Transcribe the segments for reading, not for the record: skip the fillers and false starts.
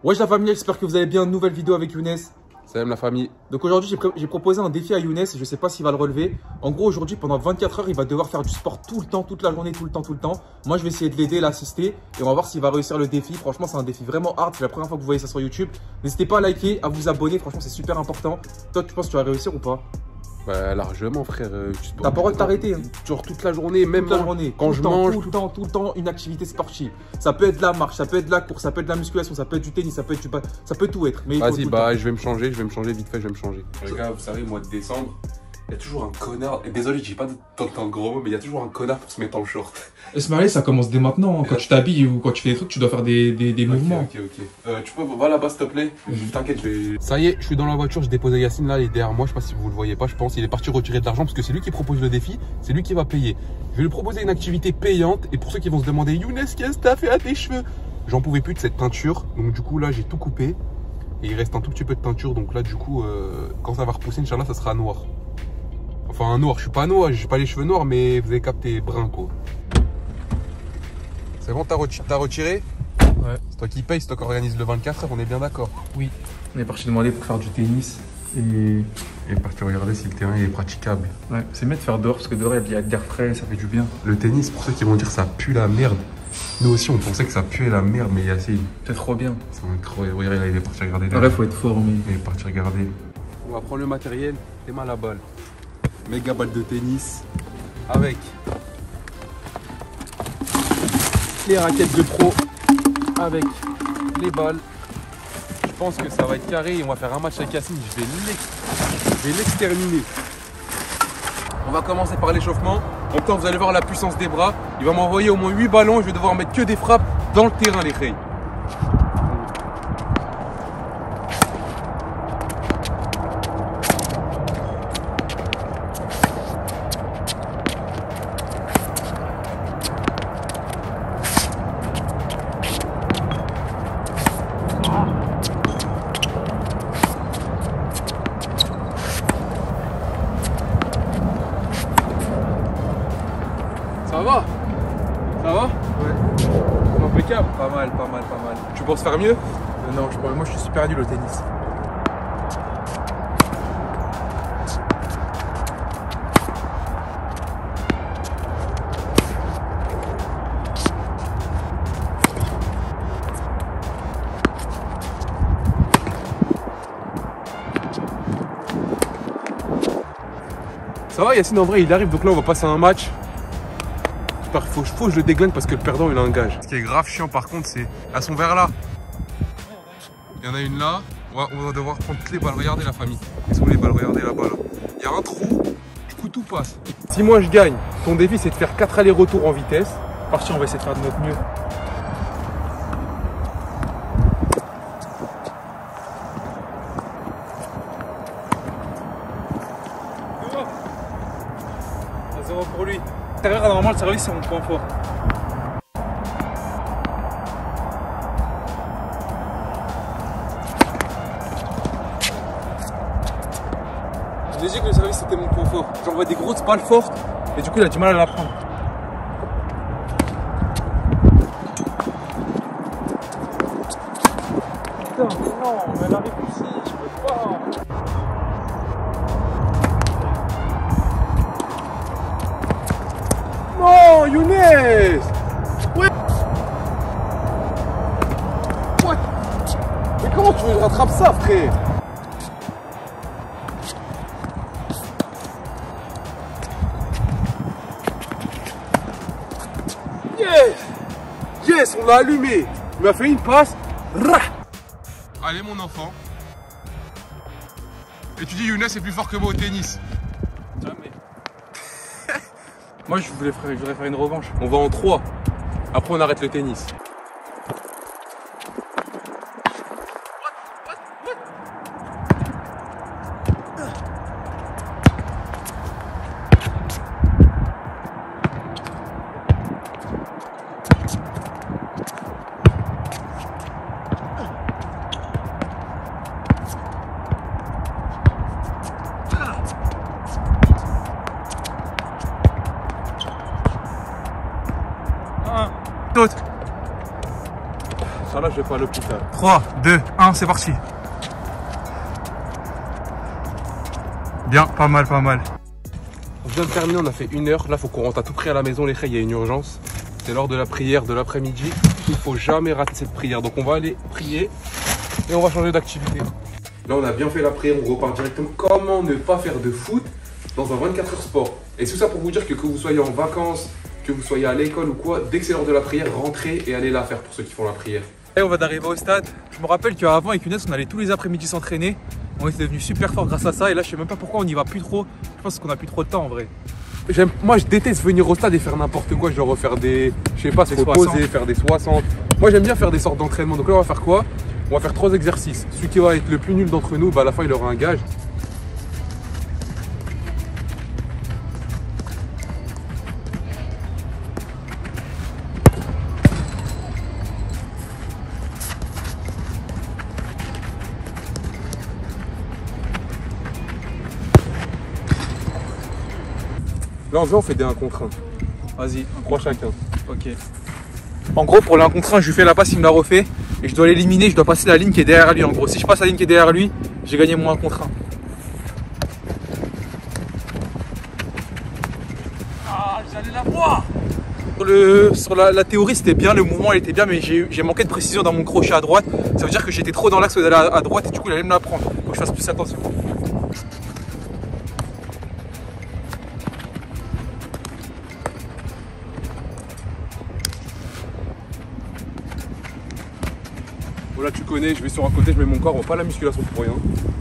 Wesh la famille, j'espère que vous allez bien. Nouvelle vidéo avec Younes. Salam la famille. Donc aujourd'hui, j'ai proposé un défi à Younes et je sais pas s'il va le relever. En gros, aujourd'hui, pendant 24 heures, il va devoir faire du sport tout le temps, toute la journée, tout le temps. Moi, je vais essayer de l'aider, l'assister et on va voir s'il va réussir le défi. Franchement, c'est un défi vraiment hard. C'est la première fois que vous voyez ça sur YouTube. N'hésitez pas à liker, à vous abonner. Franchement, c'est super important. Toi, tu penses que tu vas réussir ou pas? Bah, largement, frère. T'as pas le droit de t'arrêter. Hein. Genre toute la journée, même toute la journée. Quand je mange. Tout le temps, une activité sportive. Ça peut être de la marche, ça peut être de la course, ça peut être de la musculation, ça peut être du tennis, ça peut tout être. Vas-y, bah, je vais me changer vite fait, je vais me changer. Les gars, vous savez, mois de décembre, il y a toujours un connard. Et désolé, j'ai pas tout le temps de gros mots, mais il y a toujours un connard pour se mettre en short. Et se marier, ça commence dès maintenant. Hein. Quand tu t'habilles ou quand tu fais des trucs, tu dois faire des mouvements. Ok. Tu peux, va là-bas, s'il te plaît. T'inquiète, je vais. Ça y est, je suis dans la voiture, j'ai déposé Yacine là, il est derrière moi. Je sais pas si vous le voyez pas, je pense. Il est parti retirer de l'argent parce que c'est lui qui propose le défi, c'est lui qui va payer. Je vais lui proposer une activité payante. Et pour ceux qui vont se demander, Younes, qu'est-ce que t'as fait à tes cheveux? J'en pouvais plus de cette teinture. Donc, du coup, là, j'ai tout coupé. Et il reste un tout petit peu de teinture. Donc, là, du coup, quand ça va repousser, Inch'Allah, ça sera noir. Enfin, un noir, je suis pas noir, j'ai pas les cheveux noirs, mais vous avez capté, brun quoi. C'est bon, t'as retiré? Ouais. C'est toi qui paye, c'est toi qui organise le 24 heures, on est bien d'accord? Oui. On est parti demander pour faire du tennis et parti regarder si le terrain est praticable. Ouais, c'est mieux de faire dehors parce que dehors il y a de l'air frais, ça fait du bien. Le tennis, pour ceux qui vont dire ça pue la merde, nous aussi on pensait que ça puait la merde, mais Yacine. C'est trop bien. C'est incroyable, regardez là, il est parti regarder. Là, faut être fort, mais. Il est parti regarder. On va prendre le matériel, les mains à la balle. Méga balle de tennis avec les raquettes de pro, avec les balles. Je pense que ça va être carré et on va faire un match avec Yacine. Je vais l'exterminer. On va commencer par l'échauffement. En même temps, vous allez voir la puissance des bras. Il va m'envoyer au moins 8 ballons. Je vais devoir mettre que des frappes dans le terrain, les reilles. Ça va? Ça va? Ouais. Impeccable. Pas mal. Tu penses faire mieux? Non, moi je suis super nul au tennis. Ça va, Yacine, en vrai, il arrive. Donc là, on va passer à un match. Il faut que je le déglingue parce que le perdant, il a un gage. Ce qui est grave chiant, par contre, c'est... Elles sont vers là. Il y en a une là. On va devoir prendre toutes les balles. Regardez la famille. Ils sont les balles, regardez là-bas. Là. Il y a un trou. Du coup, tout passe. Si moi, je gagne, ton défi, c'est de faire 4 allers-retours en vitesse. Parti, on va essayer de faire de notre mieux. Pour lui. Normalement, le service, c'est mon point fort. J'ai dit que le service, c'était mon point fort. J'envoie des grosses balles fortes. Et du coup, il a du mal à la prendre. Putain, mais non, mais elle arrive ici, je peux pas. Non, Younes! Ouais! What? Mais comment tu veux rattraper ça, frère? Yes, on l'a allumé. Il m'a fait une passe. Allez, mon enfant. Et tu dis Younes est plus fort que moi au tennis. Jamais. Moi, je voudrais faire une revanche. On va en 3. Après, on arrête le tennis. D'autres. là, je vais pas à l'hôpital. 3, 2, 1, c'est parti. Bien, pas mal, pas mal. On vient de terminer, on a fait 1 heure. Là, faut qu'on rentre à tout près à la maison, les frères, il y a une urgence. C'est l'heure de la prière de l'après-midi. Il faut jamais rater cette prière. Donc, on va aller prier et on va changer d'activité. Là, on a bien fait la prière, on repart directement. Comment ne pas faire de foot dans un 24 heures sport? Et tout ça pour vous dire que vous soyez en vacances, que vous soyez à l'école ou quoi, dès que c'est l'heure de la prière, rentrez et allez la faire pour ceux qui font la prière. Et on va d'arriver au stade. Je me rappelle qu'avant avec Younes, on allait tous les après-midi s'entraîner. On était devenus super forts grâce à ça. Et là, je sais même pas pourquoi on n'y va plus trop. Je pense qu'on a plus trop de temps en vrai. Moi, je déteste venir au stade et faire n'importe quoi. Genre faire des, je sais pas, se Des reposer, faire des 60. Moi, j'aime bien faire des sortes d'entraînement. Donc là, on va faire quoi? On va faire 3 exercices. Celui qui va être le plus nul d'entre nous, bah, à la fin, il aura un gage. Là, on fait des 1 contre 1. Vas-y, 3 chacun. ok. En gros, pour l'un contre 1, je lui fais la passe, il me la refait. Et je dois l'éliminer, je dois passer la ligne qui est derrière lui. En gros, si je passe la ligne qui est derrière lui, j'ai gagné mon 1 contre 1. Ah, j'allais la voir. Sur la théorie, c'était bien, le mouvement il était bien, mais j'ai manqué de précision dans mon crochet à droite. Ça veut dire que j'étais trop dans l'axe d'aller à droite et du coup, il allait me la prendre. Faut que je fasse plus attention. Voilà, tu connais, je vais sur un côté, je mets mon corps, on va pas la musculation pour rien.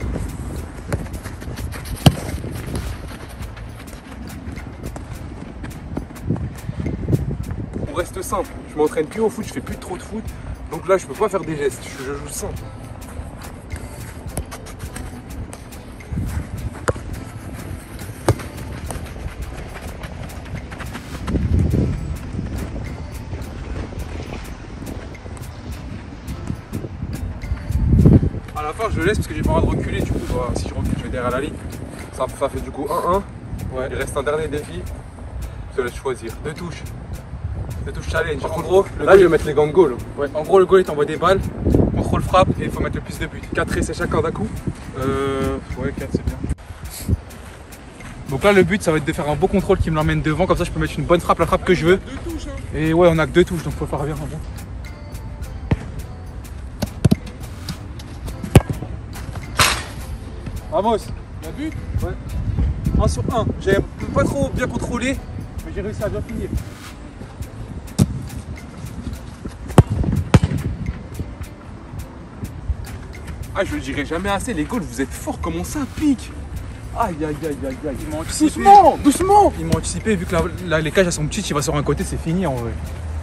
On reste simple, je m'entraîne plus au foot, je fais plus trop de foot, donc là je peux pas faire des gestes, je joue simple. À la fin, je laisse parce que j'ai pas le droit de reculer. Du coup, si je recule, je vais derrière la ligne. Ça fait du coup 1-1. Ouais. Il reste un dernier défi. Je te laisse choisir. 2 touches. 2 touches challenge. Par En contre, gros, là, je vais mettre les gants de goal. ouais, en gros, le goal, il t'envoie des balles, contrôle frappe et il faut mettre le plus de buts. 4 essais chacun d'un coup. Ouais, 4, c'est bien. Donc là, le but, ça va être de faire un beau contrôle qui me l'emmène devant. Comme ça, je peux mettre une bonne frappe, la frappe que je veux. 2 touches, hein. Et ouais, on a que 2 touches, donc faut faire bien. Vamos. La but? Ouais. 1 sur 1. J'ai pas trop bien contrôlé, mais j'ai réussi à bien finir. Ah, je le dirai jamais assez, les goals, vous êtes forts, comment ça pique? Aïe, aïe, aïe, aïe, aïe. Ils m'ont anticipé. Doucement, doucement. Ils m'ont anticipé, vu que là, les cages elles sont petites, il va sur un côté, c'est fini en vrai.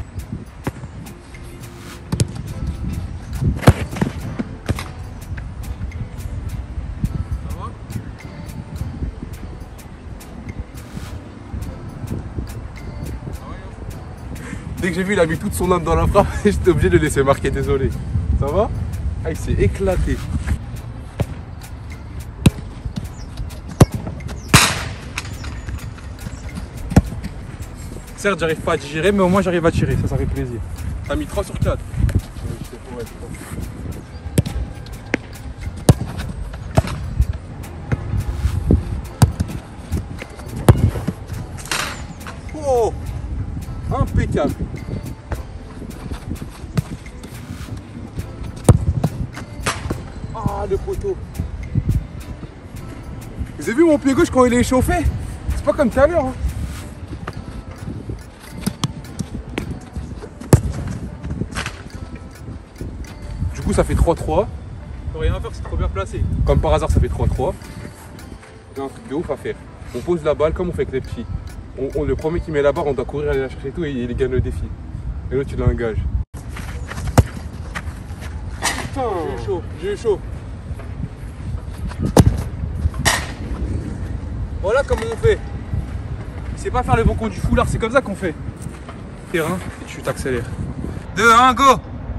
Dès que j'ai vu, il a mis toute son âme dans la frappe et j'étais obligé de le laisser marquer, désolé. Ça va? Ah, il s'est éclaté. Certes, j'arrive pas à digérer, mais au moins j'arrive à tirer, ça fait plaisir. T'as mis 3 sur 4. Oh! Impeccable. Ah, le poteau. Vous avez vu mon pied gauche quand il est échauffé? C'est pas comme tout à l'heure. Hein. Du coup, ça fait 3-3. Faut rien à faire, c'est trop bien placé. Comme par hasard, ça fait 3-3. Il y a un truc de ouf à faire. On pose la balle comme on fait avec les petits. Le premier qui met la barre, on doit courir aller la chercher et tout et il gagne le défi. Et l'autre, tu l'engages. Putain, J'ai eu chaud, j'ai eu chaud. Voilà comment on fait. C'est pas faire le bon compte du foulard, c'est comme ça qu'on fait. Terrain, et tu t'accélères. 2, 1, go!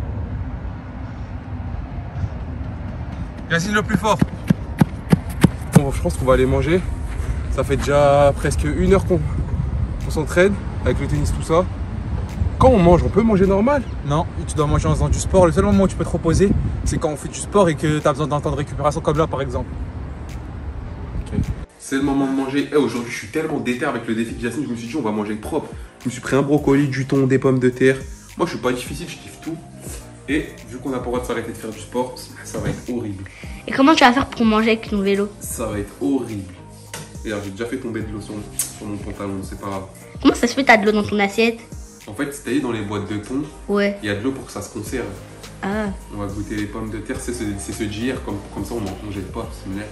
Yacine le plus fort. Bon, je pense qu'on va aller manger. Ça fait déjà presque 1 heure qu'on s'entraîne avec le tennis, tout ça. Quand on mange, on peut manger normal? Non, tu dois manger en faisant du sport. Le seul moment où tu peux te reposer, c'est quand on fait du sport et que tu as besoin d'un temps de récupération comme là par exemple. Ok. C'est le moment de manger. Aujourd'hui, je suis tellement déter avec le défi de Yacine, je me suis dit, on va manger propre. Je me suis pris un brocoli, du thon, des pommes de terre. Moi, je suis pas difficile, je kiffe tout. Et vu qu'on n'a pas le droit de s'arrêter de faire du sport, ça va être horrible. Et comment tu vas faire pour manger avec ton vélo? Ça va être horrible. Regarde, j'ai déjà fait tomber de l'eau sur mon pantalon, c'est pas grave. Comment ça se fait, t'as de l'eau dans ton assiette? En fait, c'est dans les boîtes de thon, Ouais. il y a de l'eau pour que ça se conserve. Ah. On va goûter les pommes de terre, c'est ce JR, comme ça on jette pas, c'est similaire.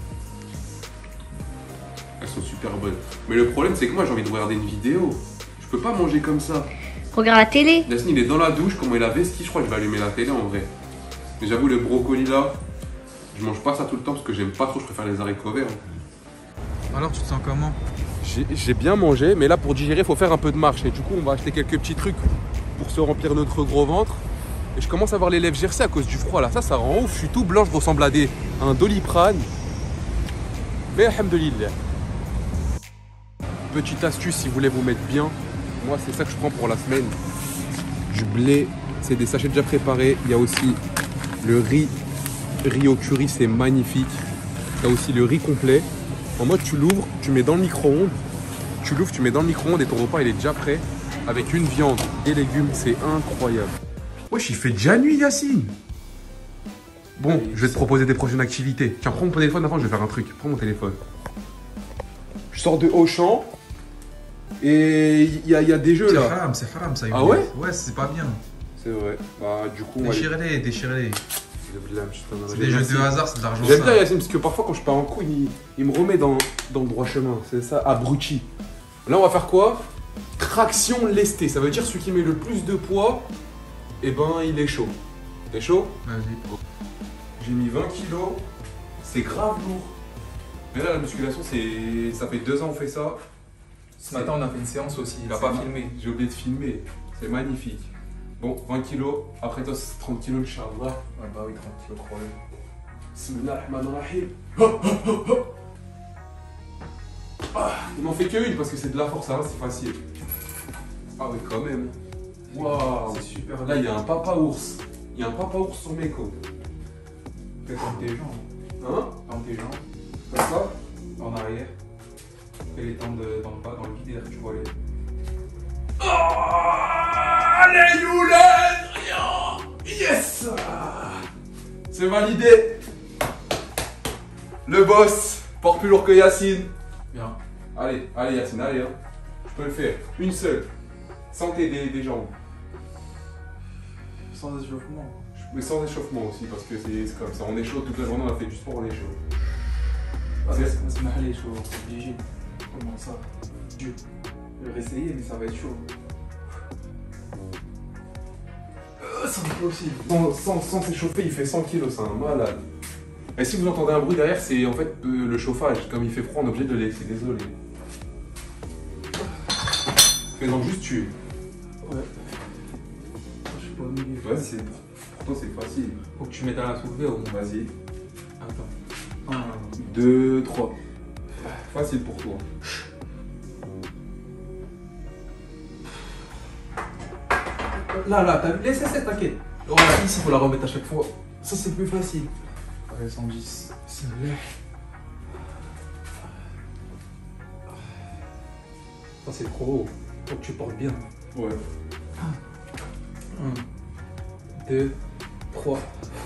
Elles sont super bonnes. Mais le problème, c'est que moi j'ai envie de regarder une vidéo. Je peux pas manger comme ça. Regarde la télé. Yacine, il est dans la douche, comment il a vesti, je crois que je vais allumer la télé en vrai. Mais j'avoue, le brocoli là, je mange pas ça tout le temps parce que j'aime pas trop, je préfère les haricots verts. Alors tu te sens comment? J'ai bien mangé, mais là pour digérer, il faut faire un peu de marche. Et du coup, on va acheter quelques petits trucs pour se remplir notre gros ventre. Et je commence à avoir les lèvres gercées à cause du froid là. Ça rend ouf. Je suis tout blanc, je ressemble à un Doliprane. Mais alhamdoulilah. Petite astuce si vous voulez vous mettre bien. Moi, c'est ça que je prends pour la semaine. Du blé, c'est des sachets déjà préparés. Il y a aussi le riz au curry, c'est magnifique. Il y a aussi le riz complet. En mode, tu l'ouvres, tu mets dans le micro-ondes. Tu l'ouvres, tu mets dans le micro-ondes et ton repas, il est déjà prêt. Avec une viande, des légumes, c'est incroyable. Wesh, il fait déjà nuit, Yacine. Bon, je vais te proposer des prochaines activités. Tiens, prends mon téléphone avant, je vais faire un truc. Prends mon téléphone. Je sors de Auchan. Et il y a des jeux là. C'est haram ça. Ah ouais? Ouais, c'est pas bien. C'est vrai. Bah, du coup, Déchirez-les. c'est C'est des jeux de hasard, c'est de l'argent. J'aime bien Yacine parce que parfois quand je pars en couille, il me remet dans le droit chemin. C'est ça, abruti. Là, on va faire quoi? Traction lestée. Ça veut dire celui qui met le plus de poids, et ben il est chaud. T'es chaud? Vas-y. J'ai mis 20 kilos. C'est grave lourd. Mais là, la musculation, ça fait 2 ans qu'on fait ça. Ce matin, on a fait une séance aussi. Il a pas filmé. J'ai oublié de filmer. C'est magnifique. Bon, 20 kilos. Après toi, c'est 30 kilos, Inch'Allah. Ouais, bah oui, 30 kilos croyez. Bismillahirrahmanirrahim. Il m'en fait que une parce que c'est de la force, ça va, c'est facile. Ah oui, quand même. Waouh. C'est super. Là, il y a un papa ours. Il y a un papa ours sur mes côtes. Fais comme tes jambes. Hein? Dans tes jambes. Comme ça? En arrière. Fais les temps dans le bas, dans le vide, et là, tu vois les. Allez, Younes! Yes! C'est validé! Le boss porte plus lourd que Yacine. Bien. Allez Yacine, allez, hein. Je peux le faire. Une seule. Sans t'aider des jambes. Sans échauffement. Mais sans échauffement aussi, parce que c'est comme ça. On est chaud toute la journée, on a fait du sport, on est chaud. C'est mal les chaud, c'est obligé. Comment ça? Je vais réessayer, mais ça va être chaud. C'est impossible. Sans s'échauffer, il fait 100 kilos, c'est un malade. Et si vous entendez un bruit derrière, c'est en fait le chauffage. Comme il fait froid, on est obligé de le laisser, désolé. Fais-en juste tuer. Ouais. Je suis pas au milieu. Ouais, pour toi, c'est facile. Faut que tu mettes à la soulevée au moins. Vas-y. Attends. 1, 2, 3. Facile pour toi. Là, t'as vu? Laisse, t'inquiète. Oh, ici, faut la remettre à chaque fois. Ça, c'est plus facile. Allez, 110. C'est vrai. Ça, c'est trop haut. Faut que tu portes bien. Ouais. 1, 2, 3.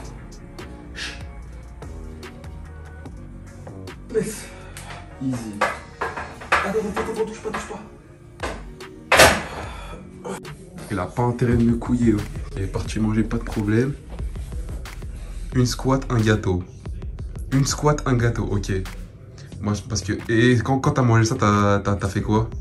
Laisse. Easy. Attends, touche pas. Il a pas intérêt de me couiller. Il est parti manger, pas de problème. Une squat, un gâteau. Une squat, un gâteau, ok. Moi, parce que... Et quand t'as mangé ça, t'as fait quoi?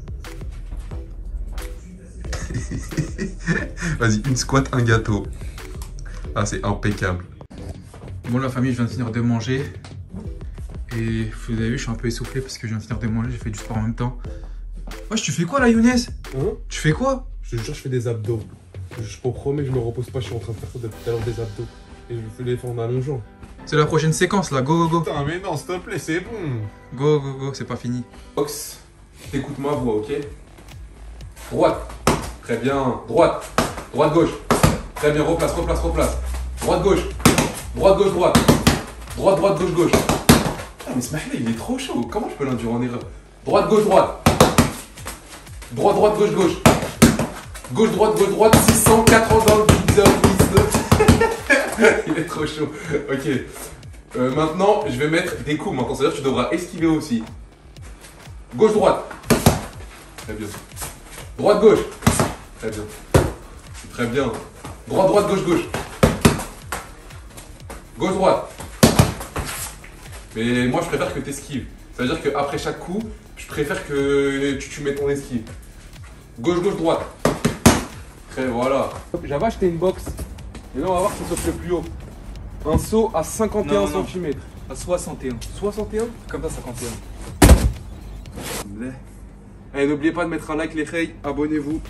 Vas-y, une squat, un gâteau. Ah, c'est impeccable. Bon, la famille, je viens de finir de manger. Et vous avez vu, je suis un peu essoufflé parce que je viens de finir de manger, j'ai fait du sport en même temps. Wesh, tu fais quoi là, Younes? Hein? Tu fais quoi? Je te jure, je fais des abdos. Je te promets, je me repose pas, je suis en train de faire ça depuis tout à l'heure, des abdos. Et je fais les faire en allongeant. C'est la prochaine séquence là, go. Putain, mais non, s'il te plaît, c'est bon. Go, c'est pas fini. Box, t'écoutes ma voix, ok? Droite, Très bien. Droite. Droite, gauche. Très bien. Replace, replace, replace. Droite, gauche. Droite, gauche, droite. Droite, droite, gauche, gauche. Ah, mais ce mec-là, il est trop chaud. Comment je peux l'induire en erreur? Droite, gauche, droite. Droite, droite, gauche, gauche. Gauche, droite, 680 dans le vide. Il est trop chaud. Ok. Maintenant, je vais mettre des coups. Maintenant, c'est-à-dire que tu devras esquiver aussi. Gauche, droite. Très bien. Droite, gauche. Très bien. Très bien. Droite, droite, gauche, gauche. Gauche, droite. Mais moi, je préfère que tu esquives. Ça veut dire qu'après chaque coup, je préfère que tu mets ton esquive. Gauche, gauche, droite. Très, voilà. J'avais acheté une box. Et là, on va voir si ça saute le plus haut. Un saut à 51 cm. À 61. 61? Comme ça, 51. Allez, n'oubliez pas de mettre un like, les filles. Abonnez-vous.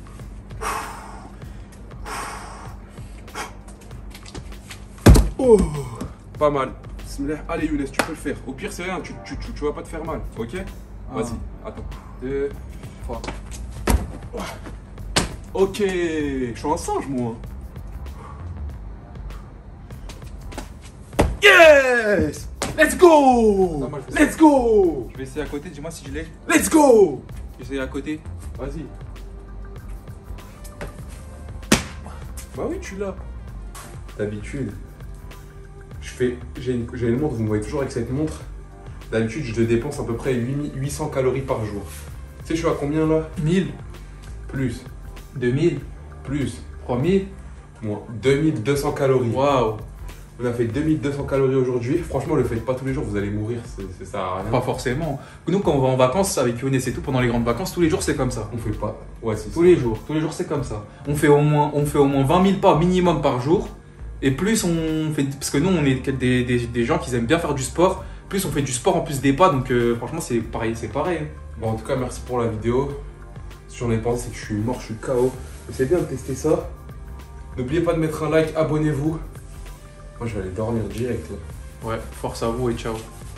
Oh, pas mal. Allez, Younes, tu peux le faire. Au pire, c'est rien. Tu vas pas te faire mal. Ok? Vas-y. Attends. 2, 3. Ok. Je suis un singe, moi. Yes! Let's go! Non, moi, je vais Let's go! Je vais essayer à côté, dis-moi si je l'ai. Let's go! Je vais essayer à côté. Vas-y. Bah oui, tu l'as. D'habitude, j'ai une montre, vous me voyez toujours avec cette montre. D'habitude, je dépense à peu près 800 calories par jour. Tu sais, je suis à combien là? 1000, Plus. 2000, Plus. 3000. Moins. 2200 calories. Waouh. On a fait 2200 calories aujourd'hui. Franchement, le faites pas tous les jours, vous allez mourir. Ça sert à rien. Pas forcément. Nous, quand on va en vacances avec Younes et tout, pendant les grandes vacances, tous les jours c'est comme ça. On fait pas. Ouais, c'est ça. Tous les jours c'est comme ça. On fait au moins 20 000 pas minimum par jour. Et plus on fait, parce que nous on est des gens qui aiment bien faire du sport, plus on fait du sport en plus des pas, donc franchement c'est pareil, Bon, en tout cas, merci pour la vidéo. Si j'en ai pensé, c'est que je suis mort, je suis KO. C'est bien de tester ça. N'oubliez pas de mettre un like, abonnez-vous. Moi, je vais aller dormir direct là. Ouais, force à vous et ciao.